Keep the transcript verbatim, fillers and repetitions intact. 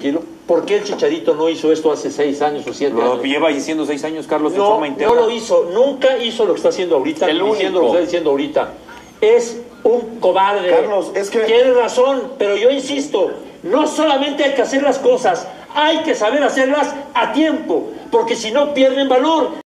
tranquilo. ¿Por qué el Chicharito no hizo esto hace seis años o siete Lo años? lleva diciendo seis años, Carlos, de No, forma interna. no lo hizo, nunca hizo lo que está haciendo ahorita, El ni diciendo lo que único. está diciendo ahorita. Es un cobarde. Carlos, es que- Tienes razón, pero yo insisto, no solamente hay que hacer las cosas, hay que saber hacerlas a tiempo, porque si no pierden valor.